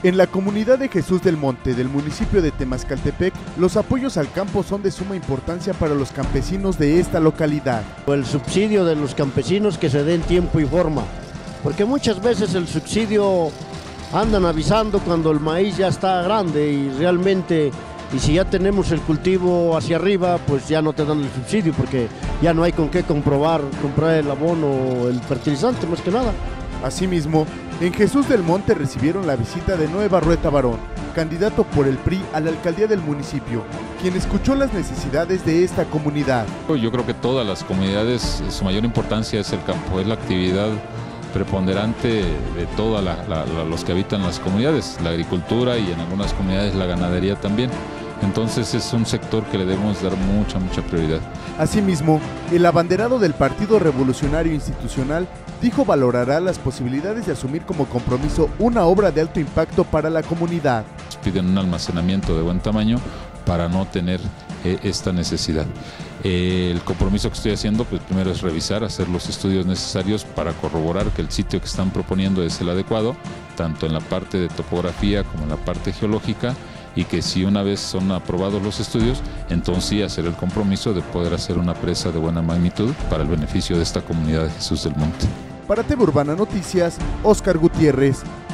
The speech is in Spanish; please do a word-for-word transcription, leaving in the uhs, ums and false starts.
En la comunidad de Jesús del Monte del municipio de Temascaltepec, los apoyos al campo son de suma importancia para los campesinos de esta localidad. El subsidio de los campesinos que se dé en tiempo y forma, porque muchas veces el subsidio andan avisando cuando el maíz ya está grande y realmente, y si ya tenemos el cultivo hacia arriba, pues ya no te dan el subsidio porque ya no hay con qué comprobar, comprar el abono o el fertilizante más que nada. Asimismo, en Jesús del Monte recibieron la visita de Noé Barrueta Barón, candidato por el P R I a la alcaldía del municipio, quien escuchó las necesidades de esta comunidad. Yo creo que todas las comunidades, su mayor importancia es el campo, es la actividad preponderante de todos los que habitan las comunidades, la agricultura y en algunas comunidades la ganadería también. Entonces es un sector que le debemos dar mucha, mucha prioridad. Asimismo, el abanderado del Partido Revolucionario Institucional dijo valorará las posibilidades de asumir como compromiso una obra de alto impacto para la comunidad. Piden un almacenamiento de buen tamaño para no tener eh, esta necesidad. Eh, el compromiso que estoy haciendo, pues primero es revisar, hacer los estudios necesarios para corroborar que el sitio que están proponiendo es el adecuado, tanto en la parte de topografía como en la parte geológica, y que si una vez son aprobados los estudios, entonces sí hacer el compromiso de poder hacer una presa de buena magnitud para el beneficio de esta comunidad de Jesús del Monte. Para T V Urbana Noticias, Óscar Gutiérrez.